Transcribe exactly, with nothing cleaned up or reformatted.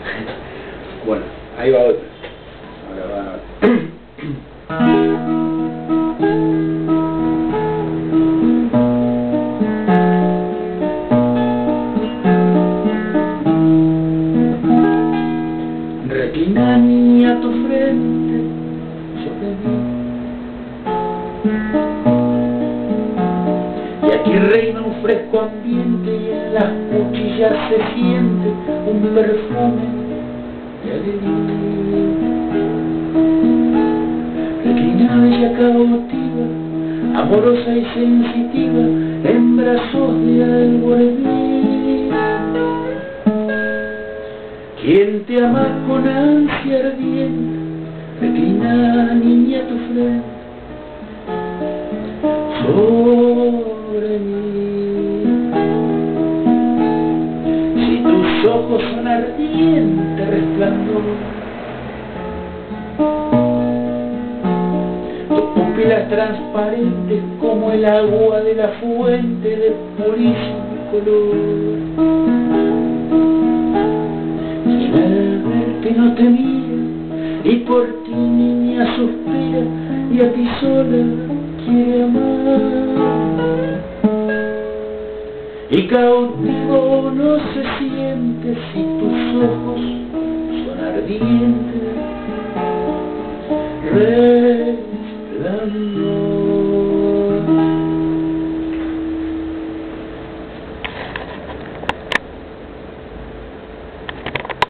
Bueno, ahí va otra. Ahora va. Reclina, niña, tu frente sobre mí, y aquí reina un fresco ambiente y en las cuchillas se siente un perfume de alegría. Reclina, bella cautiva, amorosa y sensitiva, en brazos de albornoz. Quien te ama con ansia ardiente, reclina, niña, tu frente sobre mí. Si tus ojos son ardiente resplandor, tus pupilas transparentes como el agua de la fuente de purísimo color. Que no te mira y por ti, niña, suspira y a ti sola quiere amar. Y cautivo no se siente si tus ojos son ardientes.